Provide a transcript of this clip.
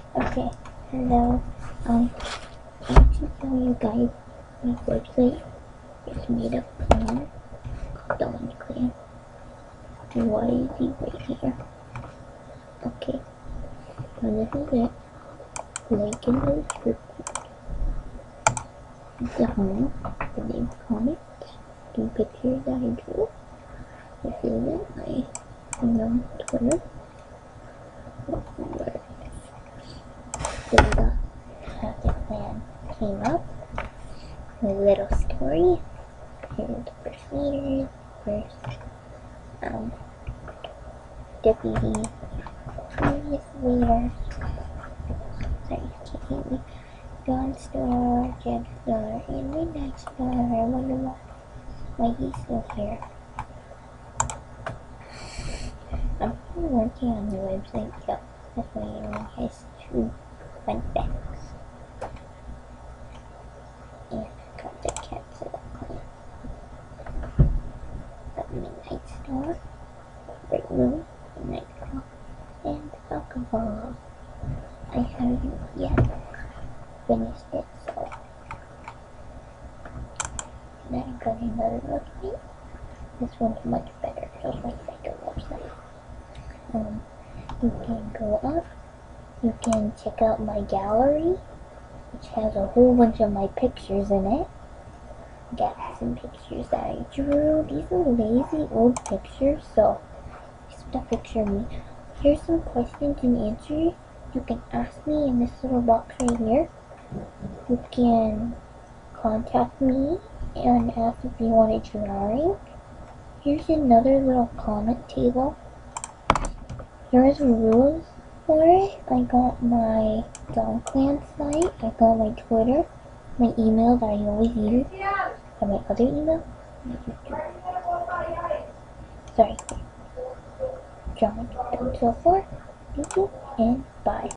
Okay, hello. I want to tell you guys my website is made of clan, Dawn Clan. Why is he right here? Okay, so this is it. Link in the description. The home, the name comments, the pictures that I drew. This is it, my Twitter. Where we got how the clan came up. A little story. Here's the first leader, first deputy, previous leader. Sorry, can't hear me. Dawn Star, Jeb Star, and Midnight Star. I wonder why he's still here. I'm still working on the website, so that's why it only has 2 fun facts. And contact cats of the clan. The Midnight Star, Great Moon, Nightcrawler, and Alcohol. I haven't yet finished it, so then I got another website. This one's much better, just like the website. You can go up, you can check out my gallery, which has a whole bunch of my pictures in it. Got some pictures that I drew. These are lazy old pictures, so this is a picture of me. Here's some questions and answers you can ask me in this little box right here. You can contact me and ask if you want a drawing. Here's another little comment table. Here's rules for it. I got my Dawn Clan site, I got my Twitter, my email that I always use, and my other email. Sorry. John, so far. Thank you, and bye.